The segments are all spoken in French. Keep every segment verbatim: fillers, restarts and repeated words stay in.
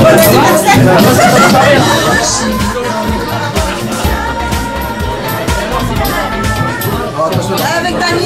Avec Dani.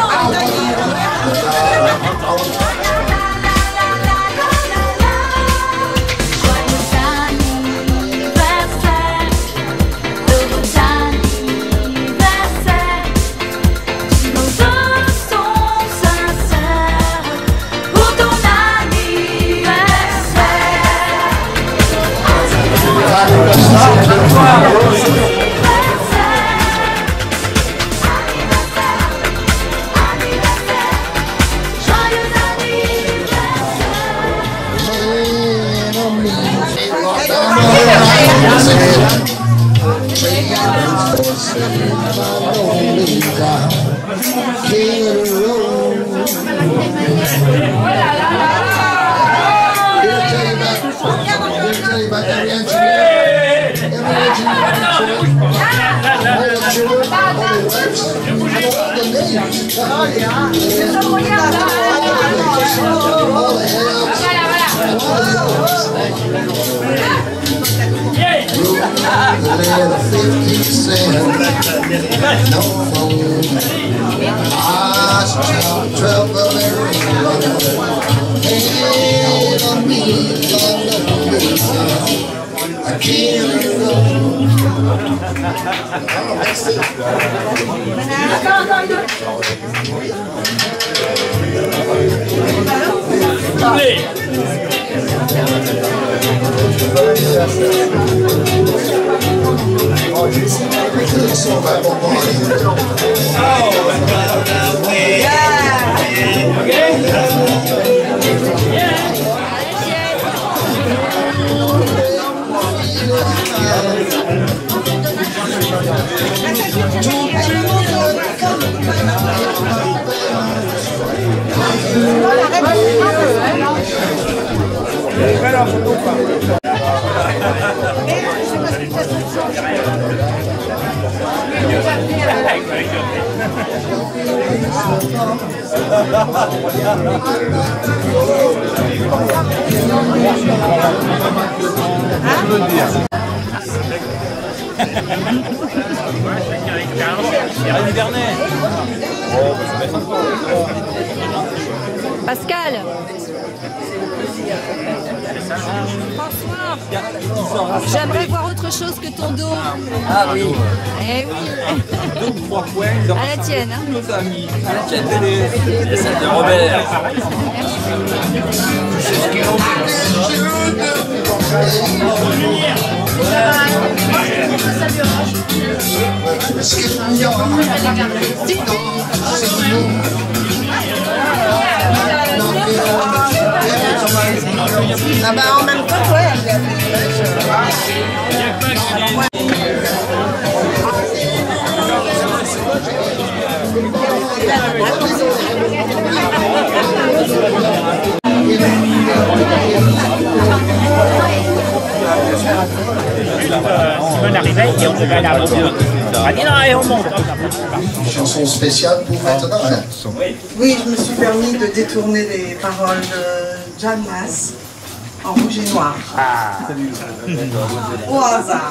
Pascal. François, j'aimerais voir autre chose que ton dos. Ah oui. Eh oui. Deux ou trois points dans à la tienne. Hein. nos amis. À la tienne de les... Et celle de Robert. Ah bah en même temps, ouais. Simone arrivait et on devait aller à Montpellier. On a dit non, allez, on monte. Une chanson spéciale pour maintenant. Hein. Oui, je me suis permis de détourner les paroles de Jeanne Masse en rouge et noir. Ah. Au hasard.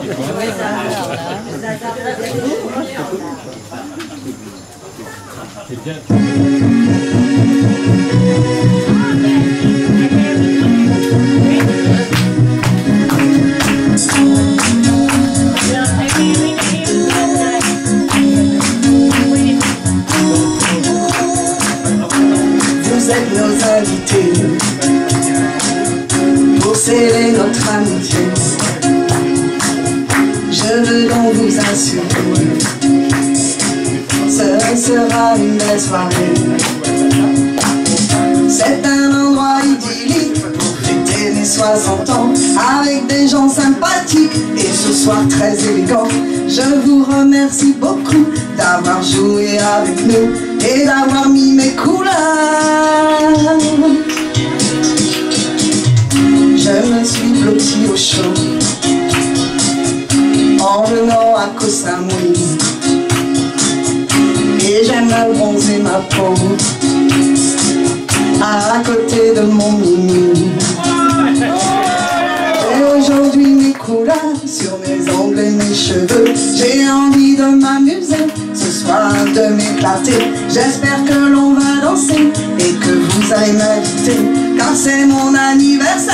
Vous êtes nos invités pour sceller notre amitié. Je veux donc vous assurer, ce sera une belle soirée. C'est un endroit idyllique pour fêter mes soixante ans, avec des gens sympathiques et ce soir très élégant. Je vous remercie beaucoup d'avoir joué avec nous et d'avoir mis mes couleurs. Je me suis blotti au chaud en venant à Koh Samui et j'aime bronzer ma peau à côté de mon mimi. mes ongles et mes cheveux. J'ai envie de m'amuser, ce soir de m'éclater. J'espère que l'on va danser et que vous allez m'inviter, car c'est mon anniversaire.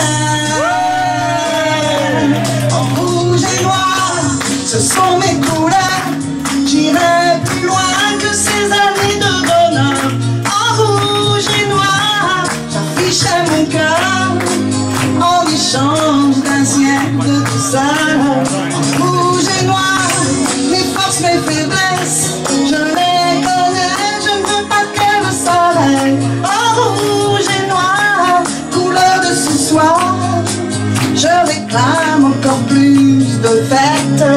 En rouge et noir, ce sont mes couleurs. J'irai plus loin que ces années de bonheur. En rouge et noir, j'afficherai mon cœur en échange d'un ciel de douceur. En rouge et noir, mes forces, mes faiblesses, je les connais, je ne veux pas qu'elles le soleil. En rouge et noir, couleur de ce soir, je réclame encore plus de fêtes.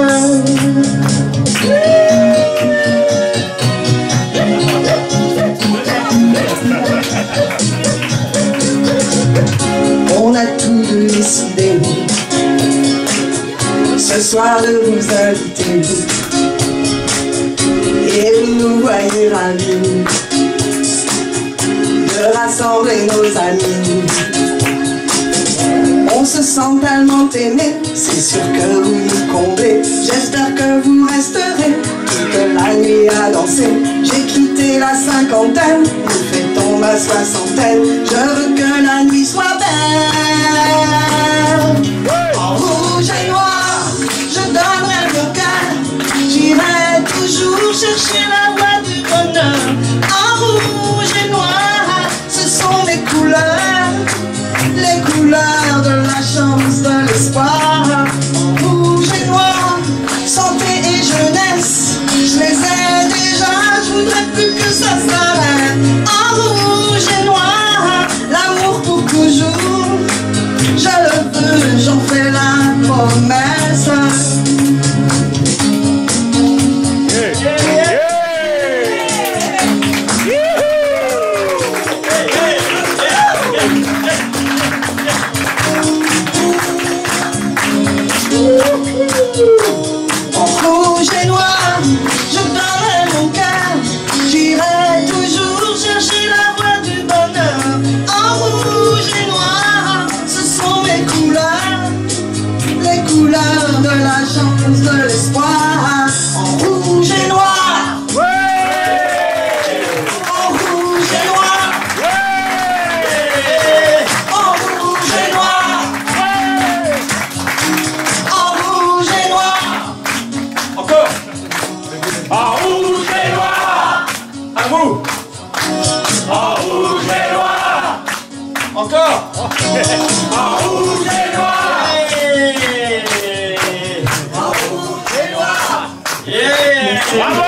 On a tous deux décidé ce soir de vous inviter, et vous nous voyez ravis de rassembler nos amis. On se sent tellement aimé, c'est sûr que vous nous comblez. J'espère que vous resterez toute la nuit à danser. J'ai quitté la cinquantaine, nous fêtons ma soixantaine. Je veux que la nuit soit belle. En rouge et noir, je donnerai mon cœur. J'irai toujours chercher la voie du bonheur. En rouge et noir, ce sont mes couleurs, les couleurs de la chance, de l'espoir. En rouge et noir, santé et jeunesse, je les ai déjà, je voudrais plus que ça s'arrête. En rouge et noir, l'amour pour toujours, je le veux, j'en fais la promesse. En rouge et noir, je donnerai mon cœur. J'irai toujours chercher la voie du bonheur. En rouge et noir, ce sont mes couleurs, les couleurs de la chance, de l'espoir. En rouge et noir, en rouge et noir, en rouge et noir, en rouge et noir. Encore. En rouge et noir. À vous. En rouge et noir. Encore. En rouge et noir. En rouge et noir. Yeah. Bravo.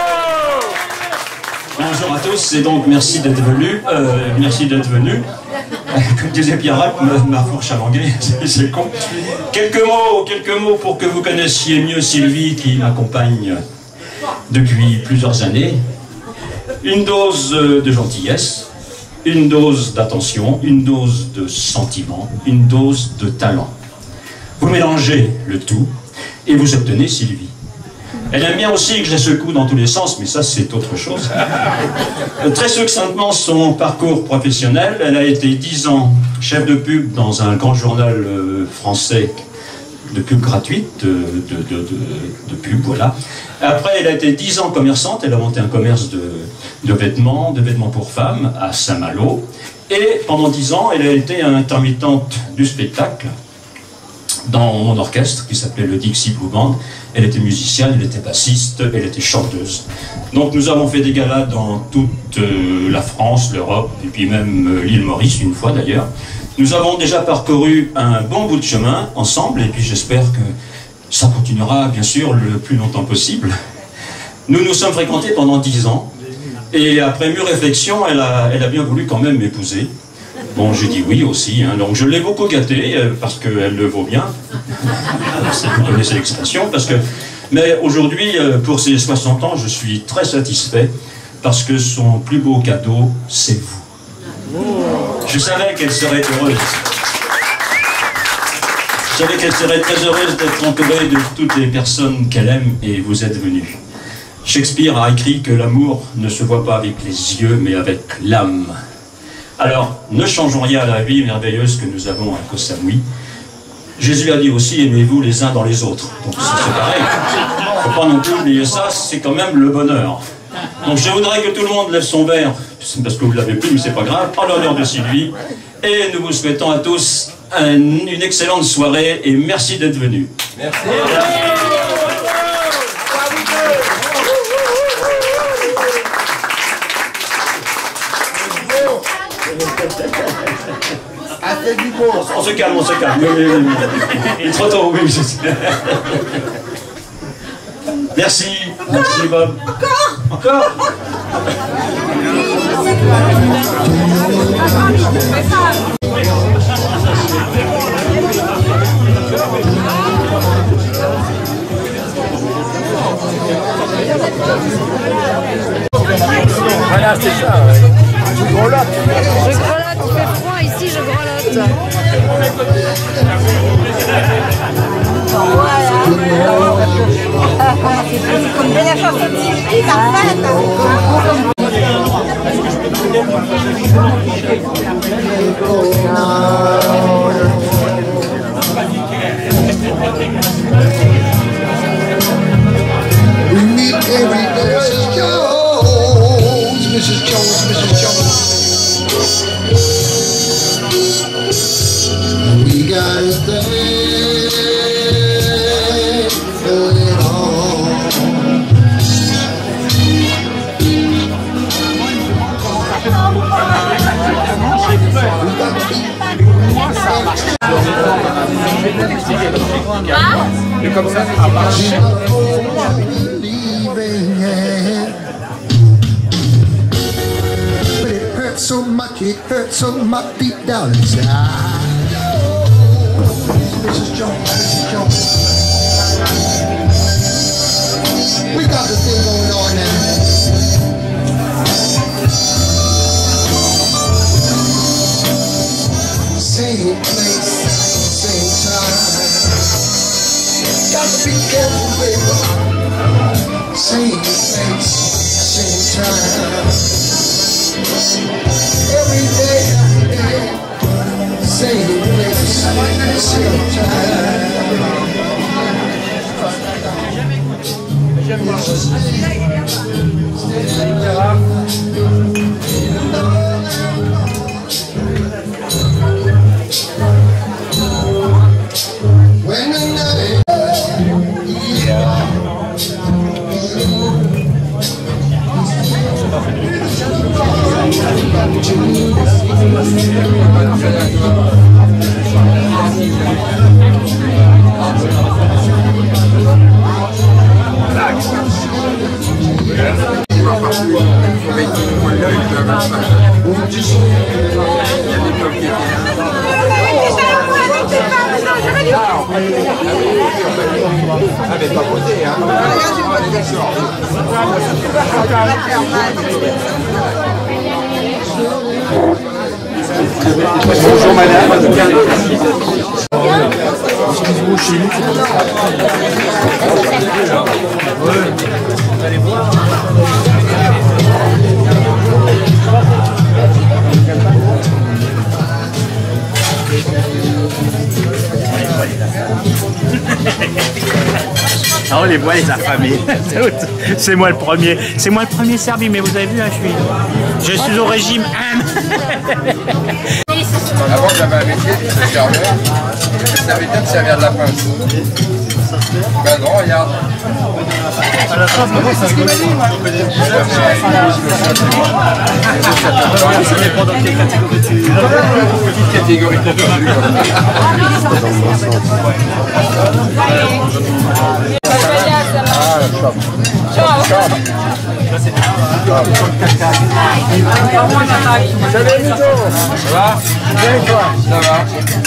Bonjour à tous et donc merci d'être venus. Euh, merci d'être venus. Comme disait Pierre, ma, ma fourche à languer, c'est con. Quelques mots, quelques mots pour que vous connaissiez mieux Sylvie qui m'accompagne depuis plusieurs années. Une dose de gentillesse, une dose d'attention, une dose de sentiment, une dose de talent. Vous mélangez le tout et vous obtenez Sylvie. Elle aime bien aussi que je la secoue dans tous les sens, mais ça c'est autre chose. Très succinctement, son parcours professionnel, elle a été dix ans chef de pub dans un grand journal français de pub gratuite, de, de, de, de, de pub, voilà. Après, elle a été dix ans commerçante, elle a monté un commerce de, de vêtements, de vêtements pour femmes à Saint-Malo. Et pendant dix ans, elle a été intermittente du spectacle dans mon orchestre qui s'appelait le Dixie Blue Band. Elle était musicienne, elle était bassiste, elle était chanteuse. Donc nous avons fait des galas dans toute euh, la France, l'Europe, et puis même euh, l'île Maurice, une fois d'ailleurs. Nous avons déjà parcouru un bon bout de chemin ensemble, et puis j'espère que ça continuera bien sûr le plus longtemps possible. Nous nous sommes fréquentés pendant dix ans, et après mûre réflexion, elle a, elle a bien voulu quand même m'épouser. Bon, j'ai dit oui aussi, hein. Donc je l'ai beaucoup gâtée, euh, parce qu'elle le vaut bien. Vous connaissez l'expression, parce que... Mais aujourd'hui, euh, pour ses soixante ans, je suis très satisfait, parce que son plus beau cadeau, c'est vous. Je savais qu'elle serait heureuse. Je savais qu'elle serait très heureuse d'être entourée de toutes les personnes qu'elle aime, et vous êtes venus. Shakespeare a écrit que l'amour ne se voit pas avec les yeux, mais avec l'âme. Alors, ne changeons rien à la vie merveilleuse que nous avons à Koh Samui. Jésus a dit aussi, aimez-vous les uns dans les autres. Donc c'est pareil. Il ne faut pas non plus oublier ça, c'est quand même le bonheur. Donc je voudrais que tout le monde lève son verre, parce que vous ne l'avez plus, mais c'est pas grave, en l'honneur de Sylvie. Et nous vous souhaitons à tous un, une excellente soirée et merci d'être venus. Merci. On se calme, on se calme. Oui, oui, oui. Il est trop tôt, oui. Merci. Merci, Bob. Encore Encore Voilà, c'est ça. Je grelotte. Je grelotte, il fait froid ici, je grelotte. Comme de la chanson de Sylvie, parfaite. We meet every day, Missus Jones, Missus Jones, Missus Jones. We got a thing going on. We got to be Et comme ça, ça marche. But it hurts so much, it hurts so much deep down inside. Missus Jones, Missus Jones. We got the thing going on now. Same place, same time. Got to be careful, baby. Same place, same time. Every day, every day. Same place, same time. When the night, yeah. Bonjour madame. Ah, on les voit les affamés. C'est moi le premier. C'est moi le premier servi, mais vous avez vu, hein, je suis, je suis au régime. Avant j'avais un métier de serveur, je savais bien de servir de la pince. Ben non, regarde. À la fin, maintenant ça rigole. Ça dépend dans quelle catégorie tu es. Petite catégorie de Ah, la chope. Salut Mito. Ça va? Bien et toi? Ça va.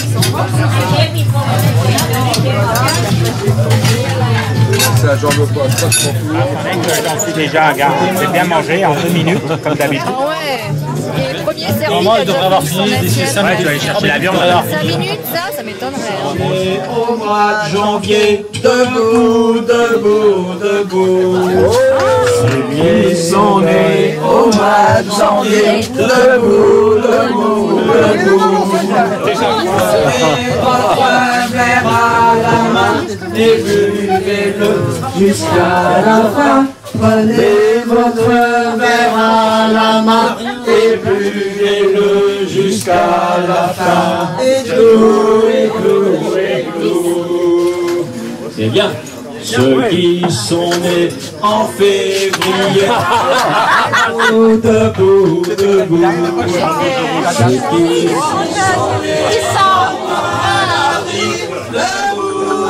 C'est la jambe au poids, pas de conflit. J'en suis déjà, regarde, j'ai bien mangé en deux minutes, comme d'habitude. Ah ouais. Et le premier servi, Normalement, il devrait avoir fini d'ici cinq minutes. Ouais, tu vas aller chercher la viande alors. cinq minutes, ça, ça m'étonnerait. Au mois de janvier, debout, debout, debout. Ils sont nés au mois de janvier, debout, debout, debout. verre à la main et buvez-le jusqu'à la fin. Prenez votre verre à la main et buvez-le jusqu'à la fin. Églou, églou, églou. C'est bien. Ceux qui sont nés en février, debout, debout, debout. Ceux qui sont nés en avril, debout,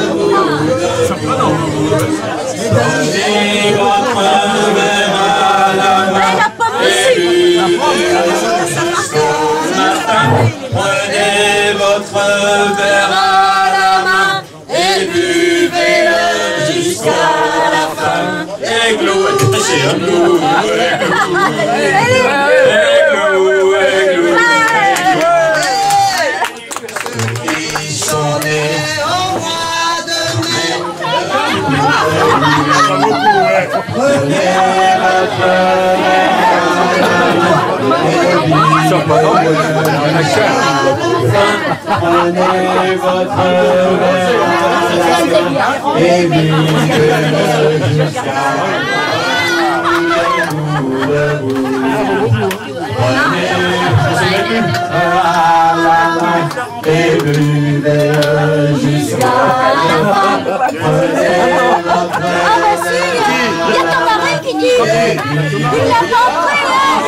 debout. Donnez votre verre à la main et buvez-le jusqu'au matin. Prenez votre verre à la main et buvez-le jusqu'à la fin. Églou, églou, églou, églou. Ceux qui sont nés au mois de mai, prenez votre verre prenez votre verre et buvez-le jusqu'à la fin. Prenez à la main et buvez-le jusqu'à la fin. Prenez votre verre. Ah bah si, il y a ton mari qui dit, il l'a pas pris.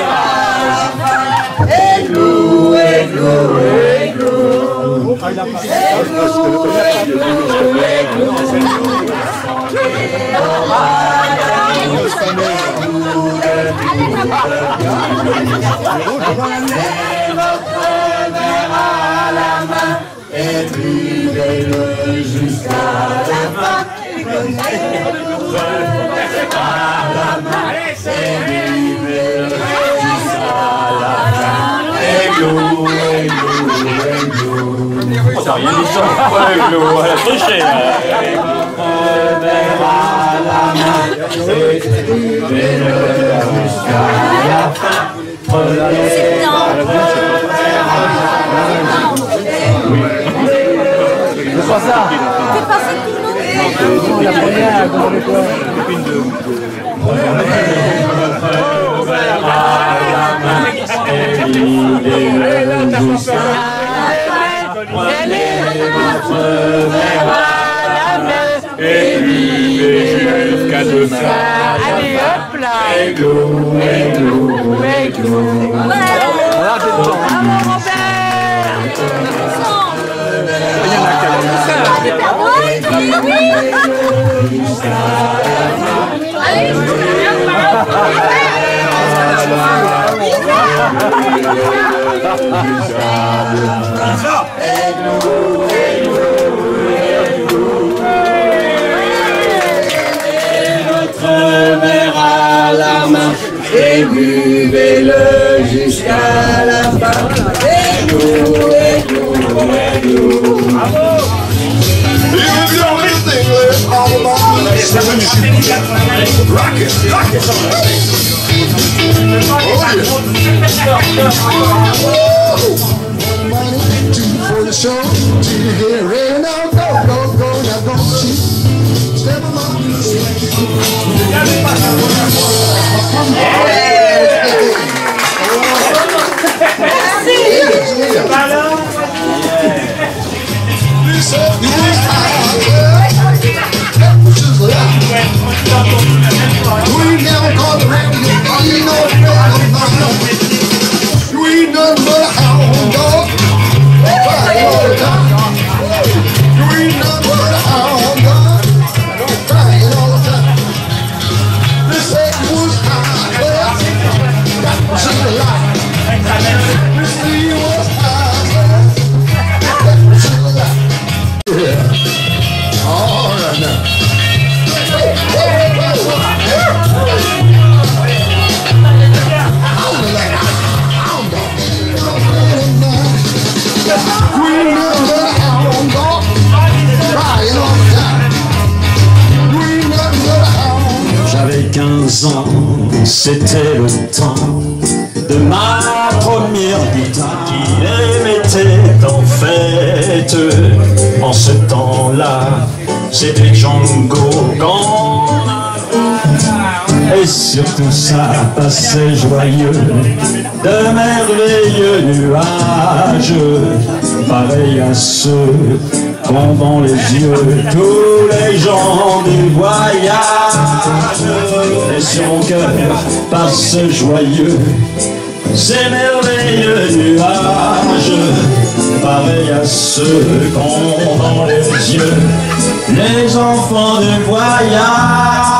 Églou, églou, églou. Églou, églou, églou. Prenez votre verre à la main et buvez-le jusqu'à la fin. Prenez votre verre à la main et buvez-le jusqu'à la fin. Églou, églou, églou. Oh, t'as rien dit ça. Ouais, églou, elle a triché là. Votre verre à la main et buvez-le jusqu'à la fin. Prenez votre verre à la main. C'est pas ça. C'est passé tout le monde. La première, comment on quoi? Votre verre à la main et buvez-le jusqu'à la fin. Prenez votre verre à la main et buvez-le jusqu'à la fin. Allez hop là. Églou, églou, églou. Voilà, c'est bon. Bravo Robert. Votre verre à la main et buvez-le jusqu'à la fin. Églou, églou, églou. Bravo. For the show, to get ready now, go, go, go, now go, step them up. We never call the radio, you know it's real. You ain't nothing but a hound dog. Crying all the time. You ain't nothing but a hound dog. Crying all the time. This egg was high, that was in the light. This thing was high, that was in the light. Yeah. All right now. J'avais quinze ans, c'était le temps de ma première guitare qui les mettait en fête. En ce temps-là, c'était Django Gang. Et surtout ça passait joyeux, de merveilleux nuages, pareils à ceux qu'ont les yeux tous les gens du voyage. Et sur mon cœur passent joyeux ces merveilleux nuages, pareils à ceux qu'ont dans les yeux les enfants du voyage.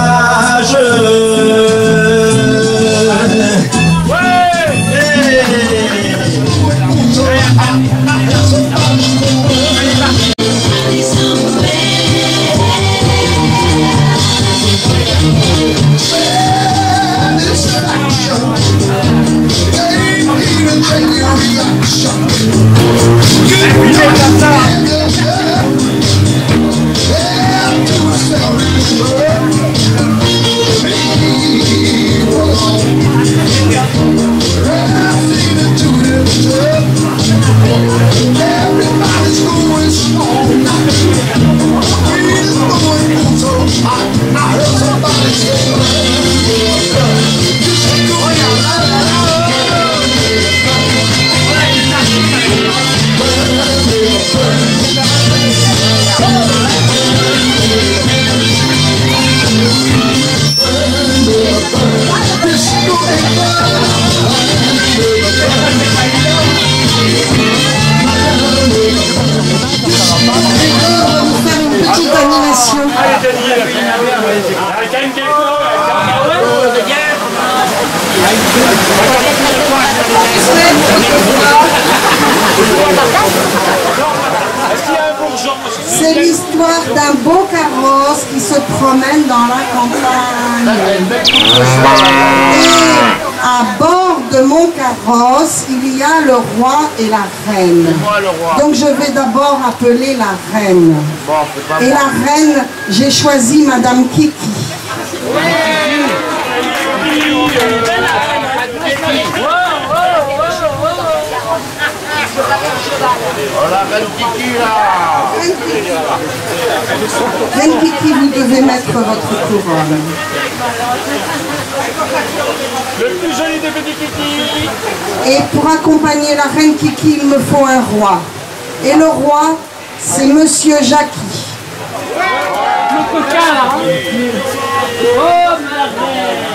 C'est l'histoire d'un beau carrosse qui se promène dans la campagne. Et à bord de mon carrosse, il y a le roi et la reine. Donc je vais d'abord appeler la reine. Et la reine, j'ai choisi Madame Kiki. Oh la reine Kiki là! Reine Kiki, vous devez mettre votre couronne. Le plus joli des petits Kiki! Et pour accompagner la reine Kiki, il me faut un roi. Et le roi, c'est Monsieur Jackie. Le coquin là! Oh ma reine!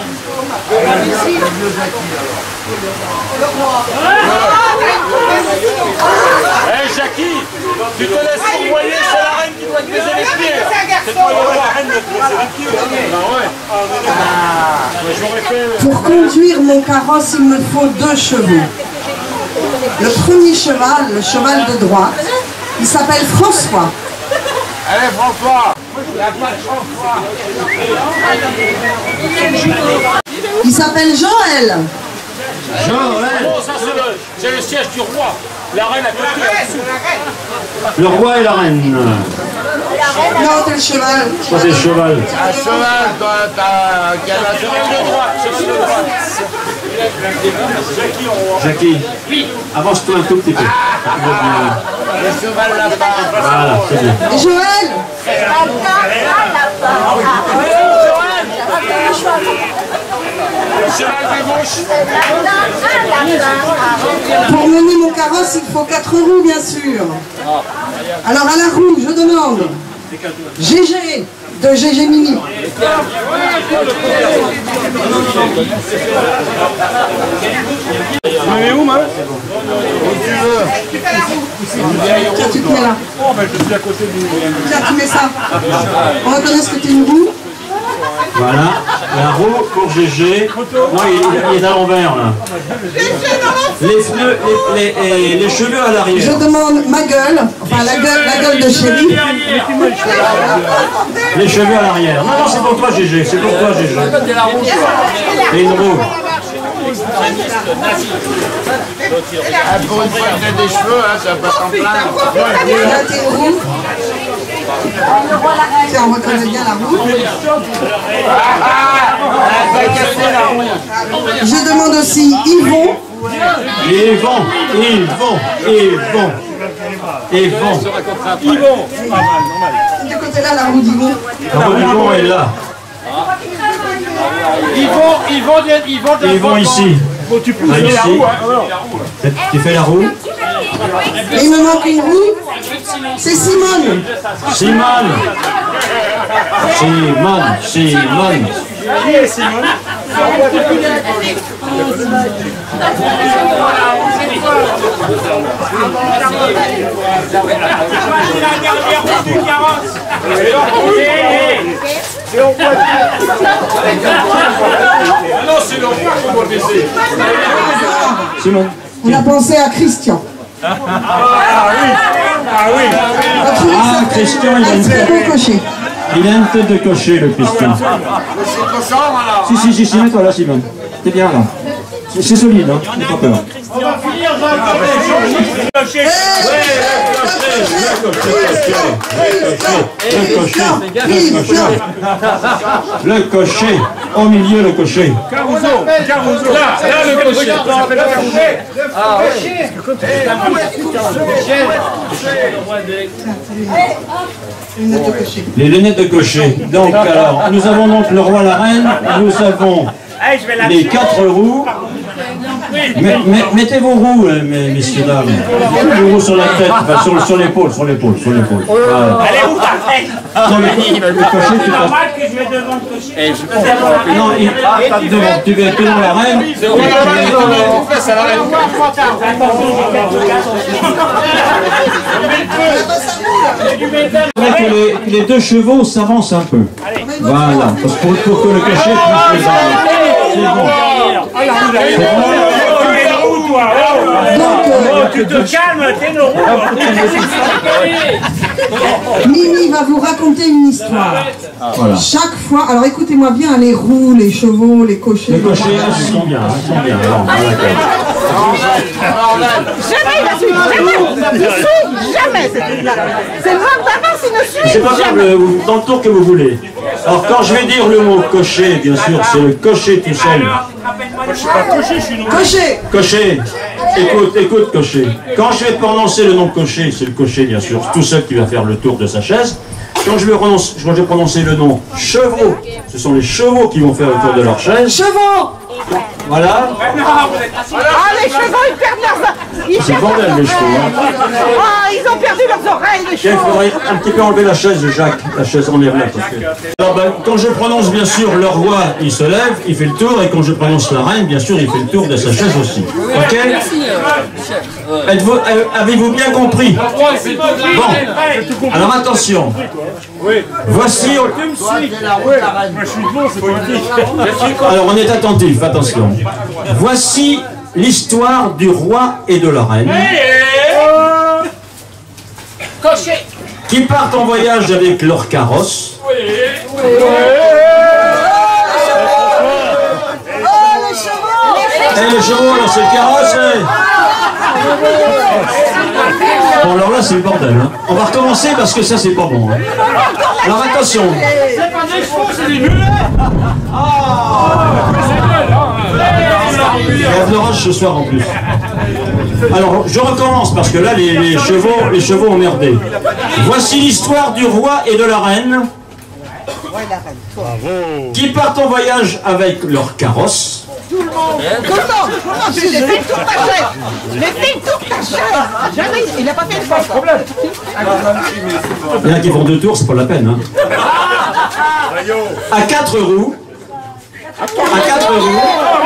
Le roi! Hé hey, Jackie, tu te laisses envoyer, c'est la reine qui doit te baiser les pieds. C'est toi la reine de te baiser les pieds. Ah ouais. Pour conduire mon carrosse, il me faut deux chevaux. Le premier cheval, le cheval de droite, il s'appelle François. Allez François, la place François. Il s'appelle Joël. Joël. Oh, ça c'est le, le siège du roi. La reine à côté. Le roi et la reine. Non, c'est le cheval. Ça c'est le cheval. Un cheval, t'as un cheval de droite. Cheval de droite. Jackie, avance-toi un tout petit peu. Le cheval lapin. Voilà, c'est bien. Et Joël. Le cheval de gauche. Pour mener mon carrosse, il faut quatre roues, bien sûr. Alors à la roue, je demande G G de G G Mini. Tu me mets où, moi? Où tu veux. Tiens, tu te mets là. Oh, ben je suis à côté du... Tiens, tu mets ça. On reconnaît ce que tu es une roue. Voilà, la roue pour G G. Non, il, il est à l'envers là. Les pneus, les, les, les cheveux à Je l'arrière. demande ma gueule, enfin la gueule, la gueule de chérie. Les cheveux à l'arrière. Non, non, c'est pour toi G G, c'est pour toi G G. Et une roue. Ah, pour une fois que t'as des cheveux, hein, ça va pas t'en plaindre. Là, t'es une roue. Tiens, on reconnaît bien la roue. Je demande aussi Yvon. Ils vont, ils vont, ils vont. et vont. Yvon. Du côté-là, la roue d'Yvon. La roue d'Yvon est là. Ils vont, ils vont, ils vont, Ils vont ici. Bon, tu pousses Ah, la ici. roue, hein. Tu fais la roue. Et il me manque une roue. C'est Simone. Simone. Simone. Simone. Qui est Simone? Non, c'est l'envoi qu'on doit baisser. Simone. On a pensé à Christian. Ah oui. Ah oui. Ah, Christian, il a Un une très tête. beau cocher. Il a une tête de cocher, le Christian. Si, si, si, si, mets-toi là, Simone. T'es bien là. C'est c'est solide, hein. N'aie pas peur. On va finir, Jean. Le cocher, au milieu le cocher. Caruso, Caruso. Là, là le cocher. Ah oui. Lunettes de cocher. Les lunettes de cocher. Donc alors, nous avons donc le roi, la reine, nous avons les quatre roues. Mais, mais, mettez vos roues, euh, mes- messieurs, dames. Vos roues sur la tête, enfin, sur, sur l'épaule, sur l'épaule, sur l'épaule. Voilà. Elle est où ta tête? Non, le, le cocher, tu passes. que je vais devant le cocher. Non, il passe devant. Tu vas devant la reine. et tu mets- C'est vrai que les, les deux chevaux s'avancent un peu. Voilà, parce que pour, pour que le cocher puisse les avoir. C'est bon. C'est bon. Donc, euh, Tu te calmes, t'es nos roues. Mimi va vous raconter une histoire. Voilà. Chaque fois, alors écoutez-moi bien, les roues, les chevaux, les cochers. Les cochers, ils sont bien, ils sont bien. Alors, voilà, d'accord. Jamais il a su, jamais, il suit jamais cette ligne-là. C'est le manque d'avance, il ne suit C'est pas grave, jamais. euh, vous- dans le tour que vous voulez. Alors quand je vais dire le mot cocher, bien sûr, c'est le cocher tout seul. Cocher. Cocher, écoute, écoute, cocher. Quand je vais prononcer le nom cocher, c'est le cocher, bien sûr, tout seul qui va faire le tour de sa chaise. Quand je vais prononcer, quand je vais prononcer le nom chevaux, ce sont les chevaux qui vont faire le tour de leur chaise. Chevaux. Voilà. Ah, les chevaux, ils perdent leurs... Ils C'est le bordel, les chevaux. Hein. Ah, ils ont perdu leurs oreilles, les Tiens, il chevaux. faudrait un petit peu enlever la chaise de Jacques. La chaise, enlève-la. Parce que... Alors, ben, quand je prononce, bien sûr, le roi, il se lève, il fait le tour. Et quand je prononce la reine, bien sûr, il fait le tour de sa chaise aussi. Ok? Êtes-vous, euh, avez-vous bien compris? Bon. Alors, attention. Voici... Alors, on est attentif, attention. Voici l'histoire du roi et de la reine. Cocher. Qui partent en voyage avec leur carrosse. Oh, les chevaux. Et les chevaux, là, c'est le carrosse. eh. Bon, alors là, c'est le bordel. Hein. On va recommencer parce que ça, c'est pas bon. Hein. Alors, attention. C'est pas des chevaux, c'est des mulets. Il y a de l'orage ce soir en plus. Alors, je recommence parce que là, les, les chevaux, les chevaux ont merdé. Voici l'histoire du roi et de la reine qui partent en voyage avec leur carrosse. Tout le temps, tout le temps. Tu les fais tout ta chaise. Les fais tout ta chaise. Jamais, il n'a pas fait une fois. Problème. Il y en a qui font deux tours, c'est pas la peine. Hein. À quatre roues. À quatre roues.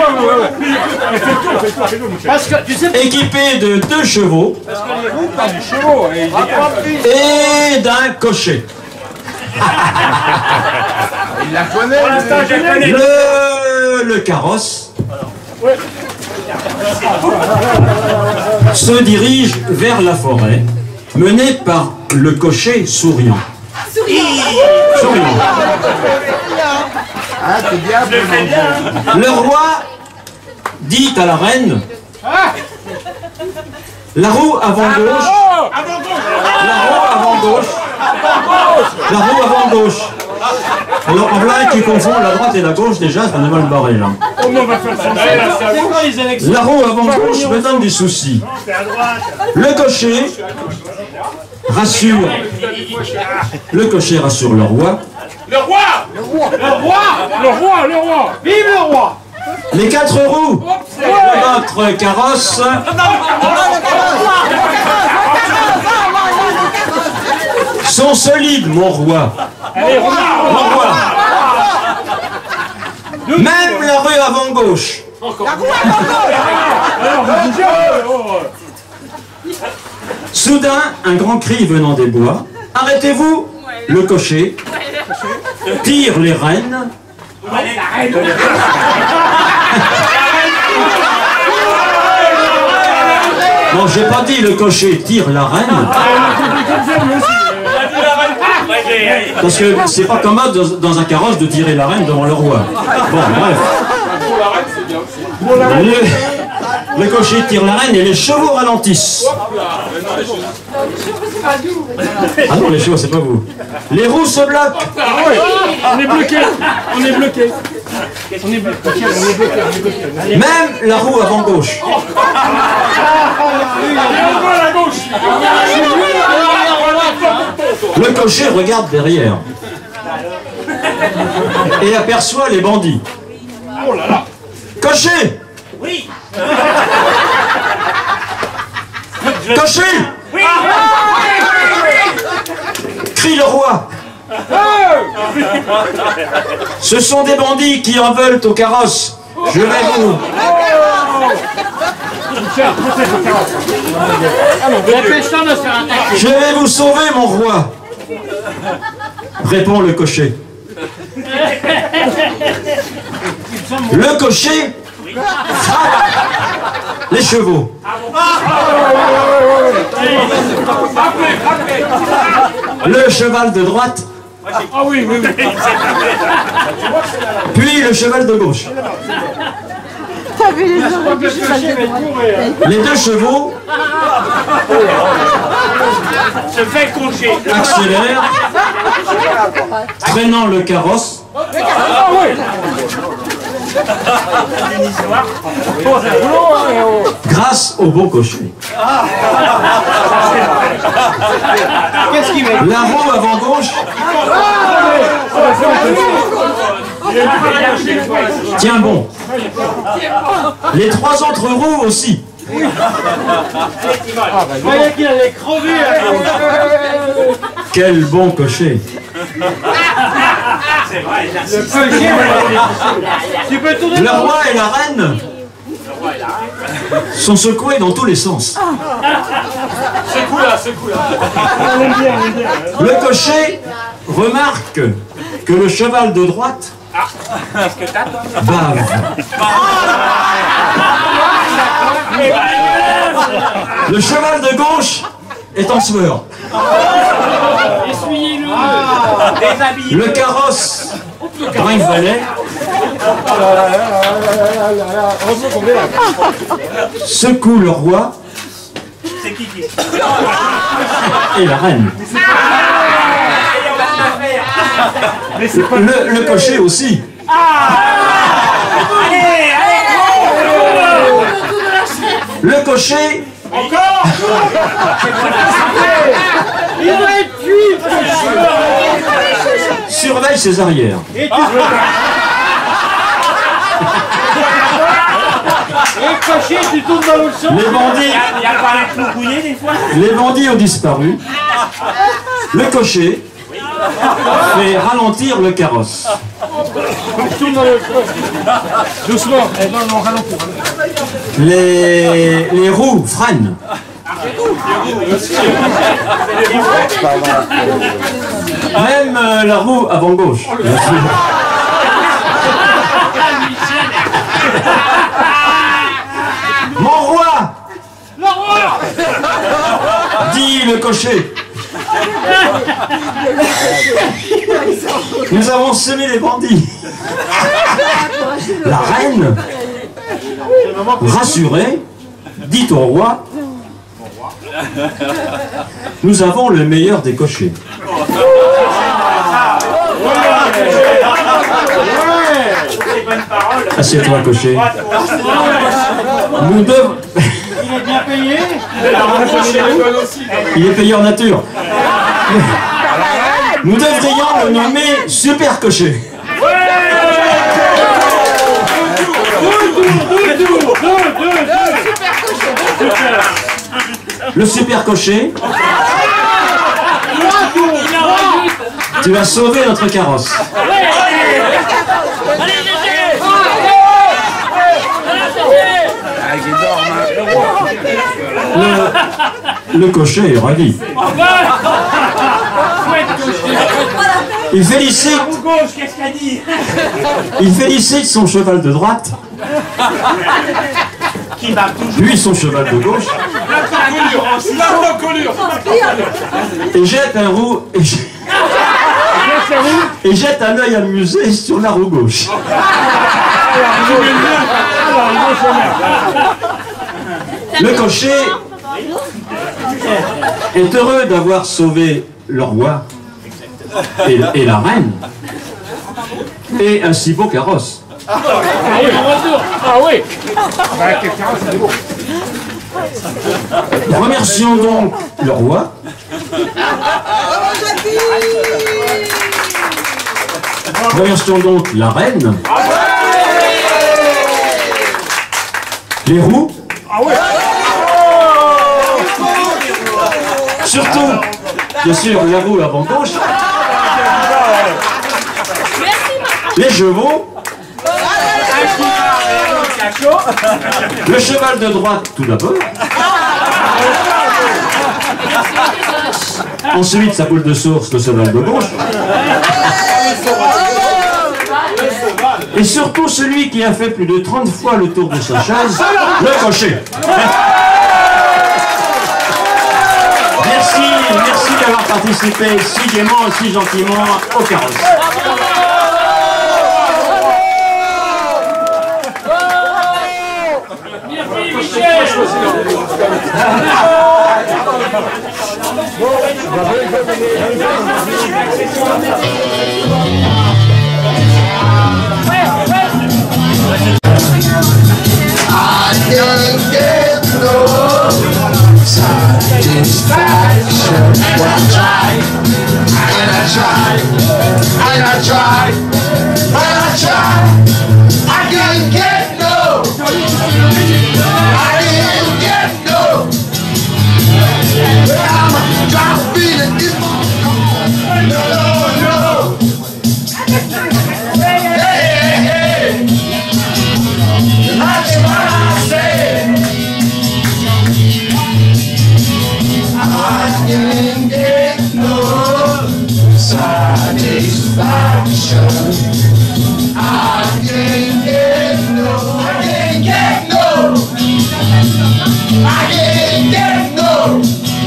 Parce que tu sais, Équipé de deux chevaux parce que les roues, pas des chevaux. et d'un cocher. Il la connaît. Pour l'instant, je connais. Le, le carrosse se dirige vers la forêt, mené par le cocher souriant. Souriant. Ah, c'est bien. Le roi dit à la reine: La roue avant gauche. La roue avant gauche. La roue avant gauche. Alors en voilà qui confond la droite et la gauche, déjà, ça est mal barré là. La roue avant gauche me donne des soucis. Le cocher rassure. Le cocher rassure le roi. Le roi. Le roi. Le roi. Le roi. Le roi. Vive le roi. Les quatre roues de notre carrosse sont solides, mon roi. Mon roi. Même la rue avant gauche. Soudain, un grand cri venant des bois. Arrêtez-vous! Le cocher tire les rênes. Non, j'ai pas dit le cocher tire la reine. Parce que c'est pas commode dans, dans un carrosse de tirer la reine devant le roi. Bon, bref. Le, le cocher tire la reine et les chevaux ralentissent. Ah non, les chevaux, c'est pas vous. Les roues se bloquent. On est bloqué. On est bloqué. On est bloqué. On est bloqué. On est bloqué. Même la roue avant gauche. Le cocher regarde derrière et aperçoit les bandits. Oh là là. Cocher! Oui. Cocher! Oui. Crie le roi. Ce sont des bandits qui en veulent au carrosse. Je vais vous... Je vais vous sauver, mon roi. Répond le cocher. Le cocher frappe les chevaux. Le cheval de droite. Ah oui, oui, oui. Puis le cheval de gauche. T'as vu les chevaux du cheval de droite? Les deux chevaux se fait coucher. accélèrent, traînant le carrosse. Ah oui. Grâce au beau cocher. Qu'est-ce qu'il met? La roue avant gauche tient bon. Les trois autres roues aussi. Je croyais qu'il allait crever. Quel bon cocher. Tu peux tourner. Le roi et la reine sont secoués dans tous les sens. Ce coup-là, ce coup-là. Le cocher remarque que le cheval de droite bave. Le cheval de gauche est en sueur. Essuyez-le. Le carrosse brinque-balai secoue le roi et la reine. Le, le cocher aussi. Le cocher Encore. Il va être cuit. surveille ses arrières. Et tu Et cocher, tu tournes dans l'autre sens. Les bandits, Il y a pas un clou couillé des fois. les bandits ont disparu. Le cocher fait ralentir le carrosse. Je tourne dans l'autre sens. Doucement. Eh ben, on ralentit. Les, les roues freinent. Même euh, la roue avant gauche. bien sûr. Mon roi, Le roi. dit le cocher. Nous avons semé les bandits. La reine, rassurée, Dites au roi, nous avons le meilleur des cochers. Assieds-toi, cocher. Nous devons... Il est bien payé. Il est payé en nature. Nous devrions le nommer Super Cocher. Le Super Cocher, tu vas sauver notre carrosse. Le, le cocher est ravi. Il félicite, il félicite son cheval de droite, lui son cheval de gauche, et jette un roux et jette, et jette un œil amusé sur la roue gauche. Le cocher est heureux d'avoir sauvé le roi et, et la reine et un si beau carrosse. Ah oui, ah oui. Remercions donc le roi. Remercions donc la reine. Les roues. Surtout, bien sûr, la roue avant gauche. Les chevaux. Le cheval de droite tout d'abord. Ensuite, sa boule de source, le cheval de gauche. Et surtout celui qui a fait plus de trente fois le tour de sa chaise, le cocher. Merci, merci d'avoir participé si gaiement et si gentiment au carrosse. I can't get no satisfaction when I try, and I try, and I try, and I try. I can't get no, I can't get no. But I'm trying to feel it in my heart. No, no, no. Hey, hey, hey. That's what I say. I can't get no satisfaction. I can't get no, I can't get no, I can't get no.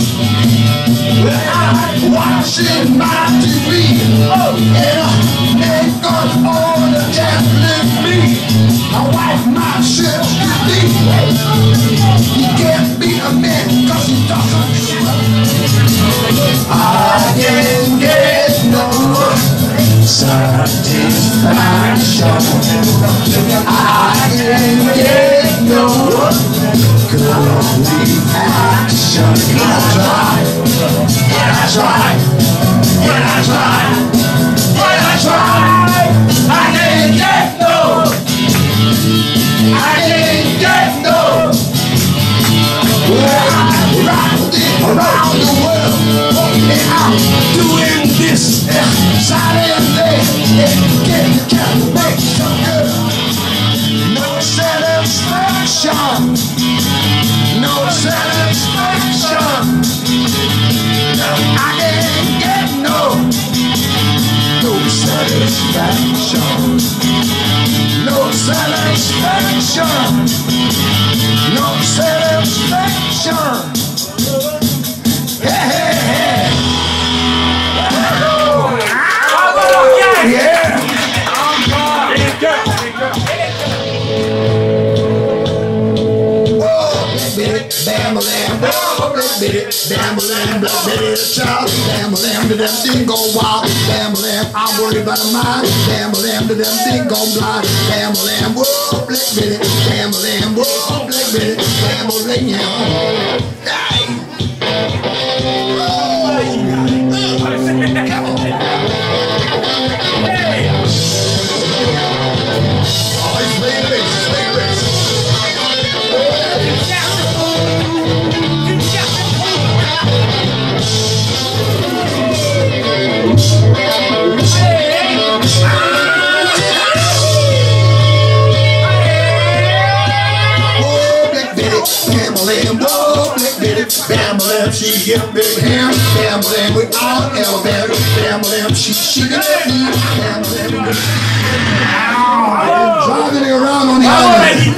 I'm watching my T V, and I ain't gonna on the tablet me. I wipe my shirt to me. He can't be a man cause he doesn't. I can't get no satisfaction. I can't get no good reaction. I try, and I try, and I try, and I try. I can't get no, I can't get no. Well, I'm riding around the world, and I'm doing this side and there, and getting can't make some good. No satisfaction, no satisfaction. I can't get no, no satisfaction, no satisfaction, no satisfaction. Hey, hey, hey. Yeah. Whoa, bitty, bam lamb, oh, black bitty, bam lamb, black bitty, child, bam lamb, to them thing go wild, bam lamb, I'm worried about the mind, bam lamb, to them thing go blind, bam lamb, whoa, black bitty, bam lamb, whoa, black bitty, bam lamb, hey, come on, hey, oh, it's playing rich, it's playing rich. Bam-a-lam, she get big ham. Bam-a-lam, we all elbow. Bam-a-lam, she she get me. Bam-a-lam, driving it around on the island.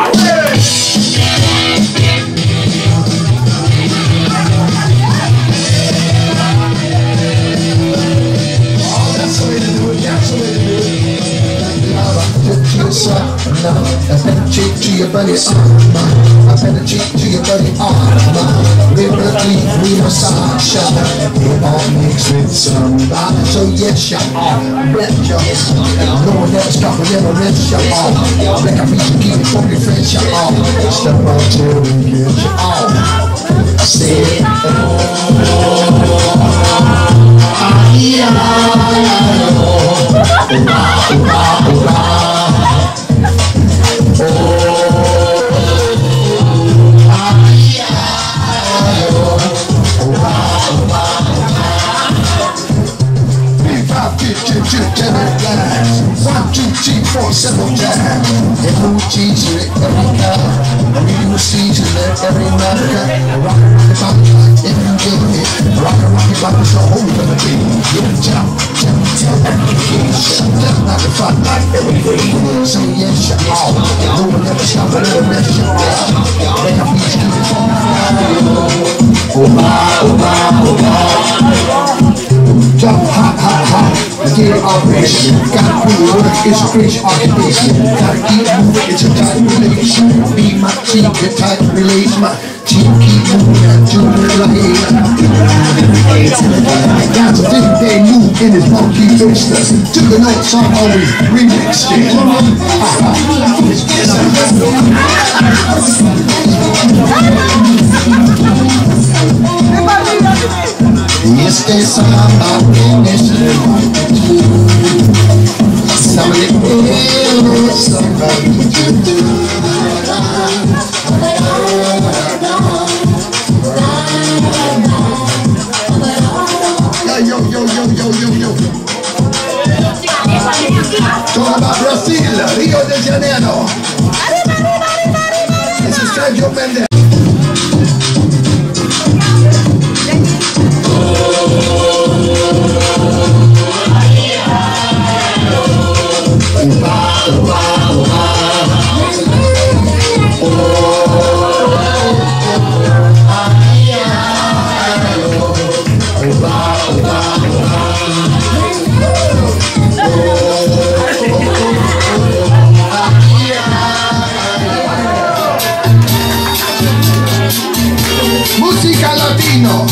Oh, that's the way to do it. That's the way to do it. To your side, no, I penetrate to your body, uh, I penetrate to your body, uh, literally, we massage, it all makes with somebody, so yes, you are, bet you, no one else got me ever rest you all, like I reach to keep it from your friends, you all, step out till we get you all, I say, ah, yeah, one, two, three, four, seven, jam. Every cheese, every cow. Every machine, every America. Rock, rock, every day. Rock, rock, rock, is the whole of the day. Yeah, jump, jump, jump, every shut down, not the front, not every day. So yes, you all. No one ever stop, but never rest you down. They have these kids from the fire. Oh my, oh my, oh my. Jump, hot, hot, hot. Let's get it operation. Gotta put the work, it's a British occupation. Gotta keep moving, it's a tight relation. Be my team, get tight relation. My team keep moving and doing it like that's a thing they move in his monkey business. Took the notes on always remixed it. Yes, there's some about finish. Somebody else, somebody to do. Yo, yo, yo, yo, yo, yo. Talk about Brazil, Rio de Janeiro. This is Sergio Mendes. Música latino.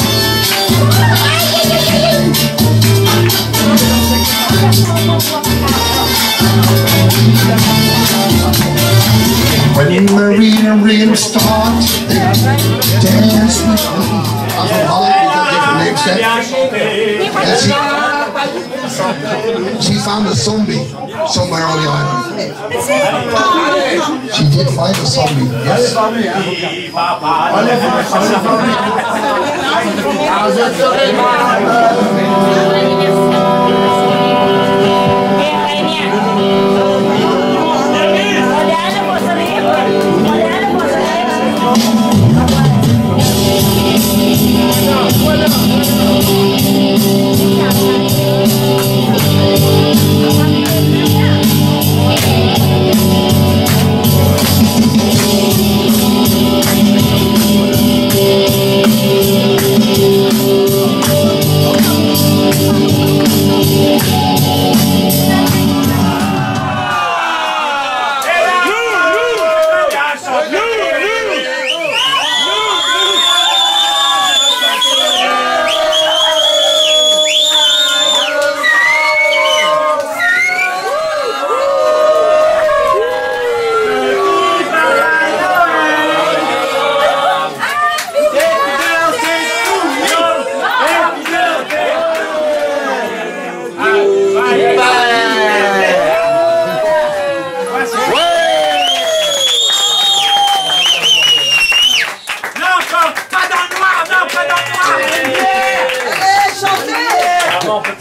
When Marina really starts, they dance with me. I'm from Hollywood, different names. And she, she found a zombie somewhere on the island. She did find a zombie, yes.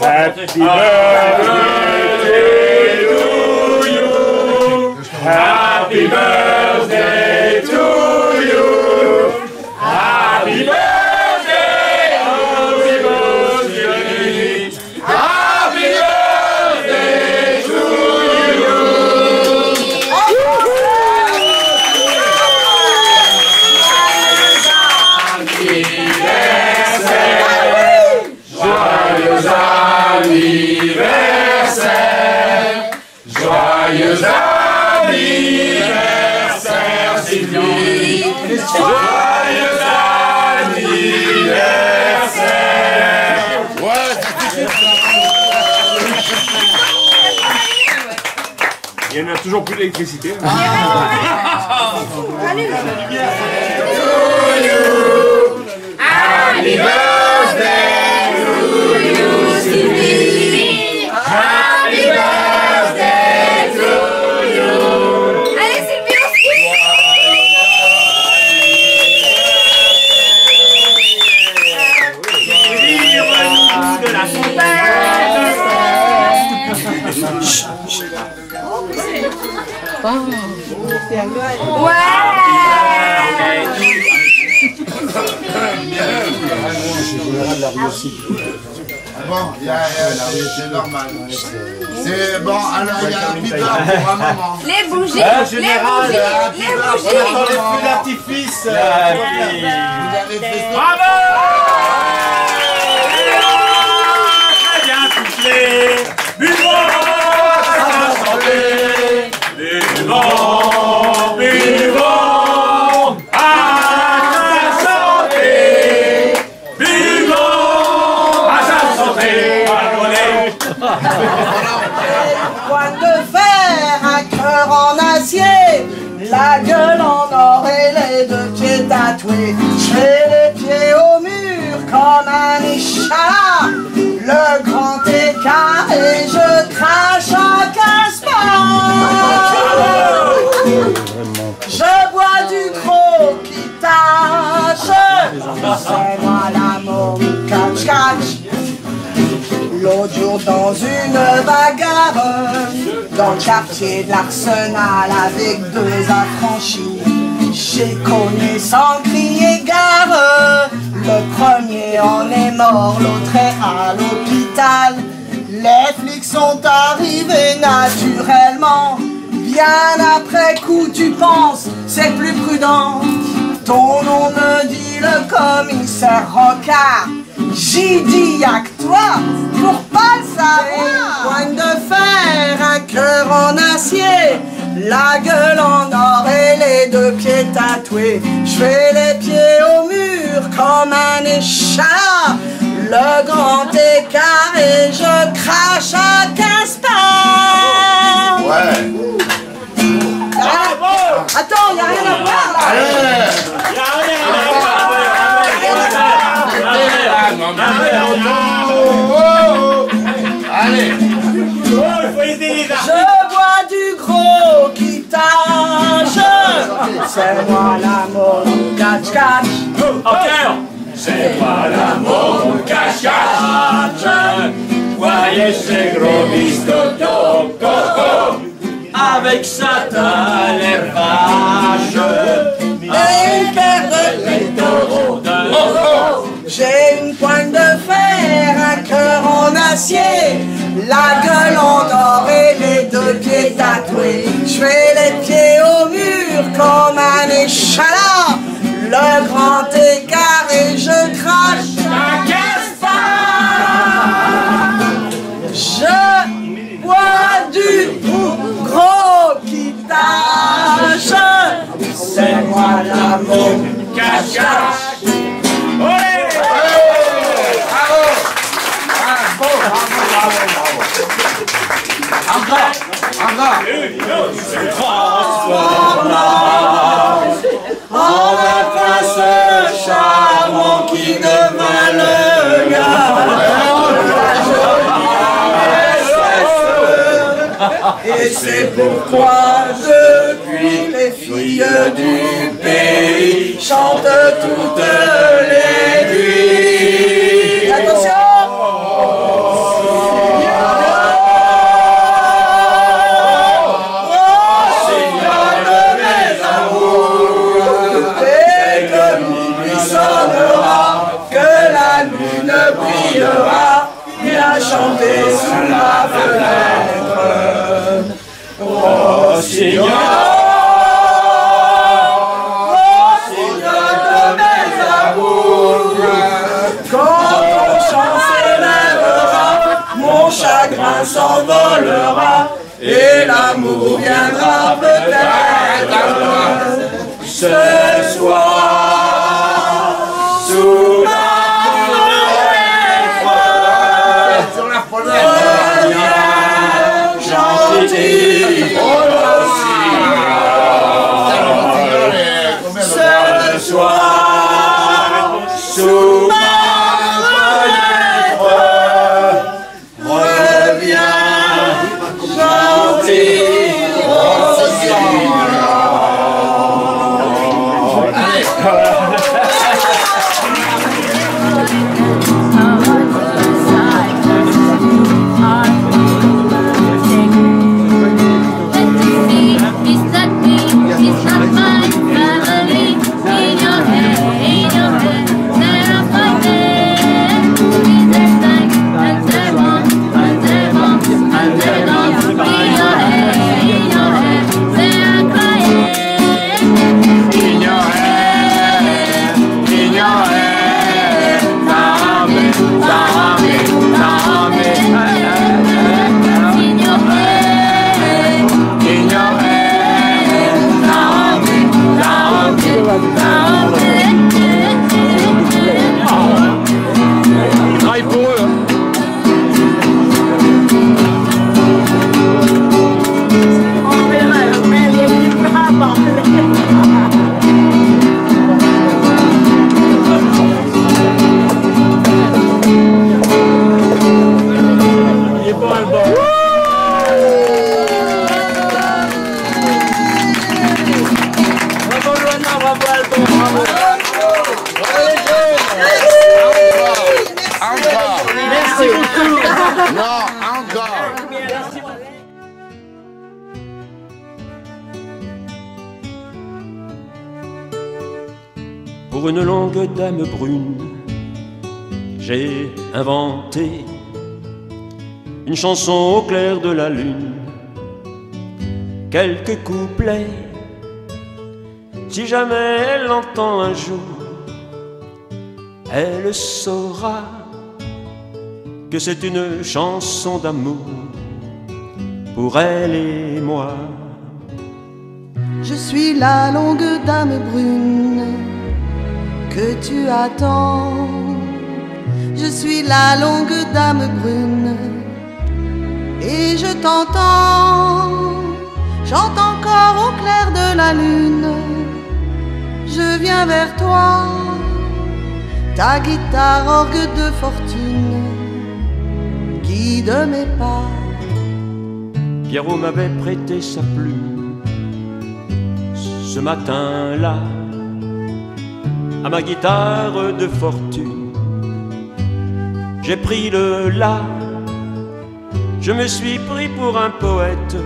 Happy birthday to you. Happy birthday to you. Happy birthday, happy birthday. Happy birthday to you. Joyeux anniversaire, joyeux anniversaire, Sylvie, joyeux anniversaire. Ouais, il n'y en a toujours plus d'électricité. Happy birthday to you, Sylvie. Happy birthday to you. Allez Sylvie aussi. De la Bon, il y a la rue, c'est normal. C'est bon, alors il y a un petit peu pour un moment. Les bougies, En les général, bougies, un les petit peu bougies. pour les feux d'artifice. Vous avez fait ça. Bravo! Très bien touché. Buvons à sa santé. Buvons, buvons à sa santé. Buvons à sa santé. Pointe de fer, un cœur en acier, la gueule en or et les deux pieds tatoués. Je fais les pieds au mur comme un échat, le grand écart et je crache en casse-pain. Je bois du gros qui tâche, c'est moi l'amour catch-catch. L'autre jour dans une bagarre, dans le quartier de l'Arsenal avec deux affranchis, j'ai cogné sans crier gare. Le premier en est mort, l'autre est à l'hôpital. Les flics sont arrivés naturellement. Bien après coup tu penses, c'est plus prudent. Ton nom me dit le commissaire Rocard. J'y dis y'a que toi pour pas le savoir. Pointe de fer, un cœur en acier, la gueule en or et les deux pieds tatoués. Je fais les pieds au mur comme un échat, le grand écart et je crache à quinze pains. Ouais. Ah, attends, y'a rien à voir là. Allez. Je bois du gros qui tâche, c'est moi l'amour catch-catch. Encore. C'est pas l'amour cache-cache. Voyez ces gros biscottos coco, avec sa taille l'air vache. Et une paire de Les taureaux de j'ai une pointe de fer, un cœur en acier, la gueule en or et les deux pieds tatoués. Je fais les pieds au mur comme un échalas, le grand écart et je crache un casse-pain. Je bois du gros qui tâche, c'est moi l'amour cache-cache. En un prince charmant qui devint le gars. Et c'est pourquoi depuis les filles du pays chantent toutes les nuits. Attention! sonnera, que la lune brillera, viens chanter sous ma fenêtre. Rossignol, rossignol de mes amours, quand ton chant s'élèvera, mon chagrin s'envolera, et l'amour viendra peut-être ce soir sous la gentil ce soir sous ma fenêtre, reviens gentil rossignol. Pour une longue dame brune, j'ai inventé une chanson au clair de la lune. Quelques couplets, si jamais elle l'entend un jour, elle saura que c'est une chanson d'amour pour elle et moi. Je suis la longue dame brune que tu attends. Je suis la longue dame brune et je t'entends. Chante encore au clair de la lune. Je viens vers toi, ta guitare orgue de fortune guide mes pas. Pierrot m'avait prêté sa plume ce matin-là à ma guitare de fortune. J'ai pris le la, je me suis pris pour un poète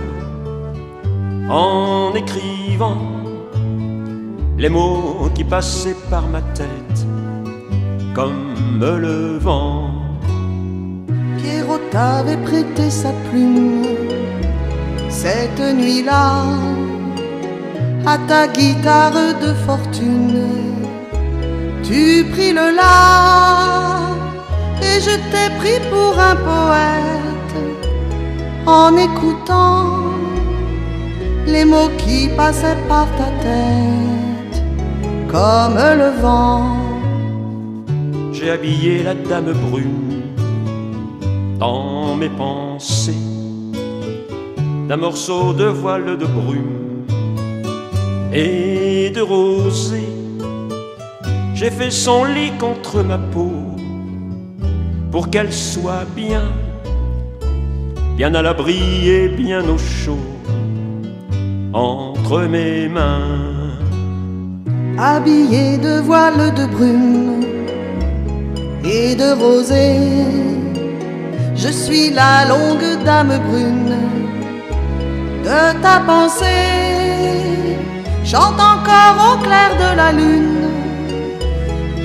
en écrivant les mots qui passaient par ma tête comme le vent. Pierrot t'avait prêté sa plume cette nuit-là à ta guitare de fortune. Tu pris le la et je t'ai pris pour un poète en écoutant les mots qui passaient par ta tête comme le vent. J'ai habillé la dame brune dans mes pensées d'un morceau de voile de brume et de rosée. J'ai fait son lit contre ma peau pour qu'elle soit bien, bien à l'abri et bien au chaud entre mes mains. Habillée de voile de brume et de rosée, je suis la longue dame brune de ta pensée. Chante encore au clair de la lune.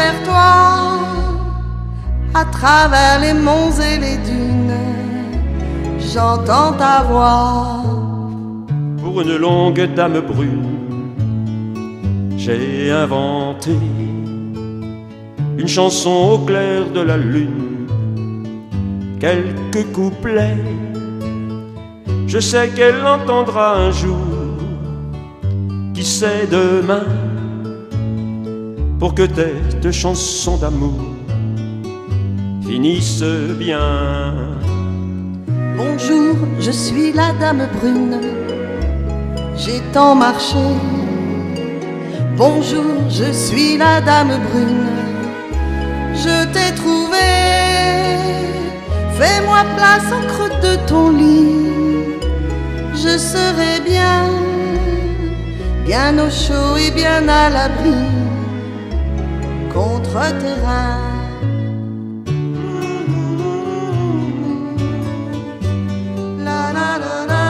vers toi, à travers les monts et les dunes, j'entends ta voix. Pour une longue dame brune, j'ai inventé une chanson au clair de la lune, quelques couplets. Je sais qu'elle l'entendra un jour, qui sait demain, pour que tes chansons d'amour finissent bien. Bonjour, je suis la dame brune, j'ai tant marché. Bonjour, je suis la dame brune, je t'ai trouvé. Fais-moi place au creux de ton lit, je serai bien, bien au chaud et bien à l'abri contre tes reins. La la la la.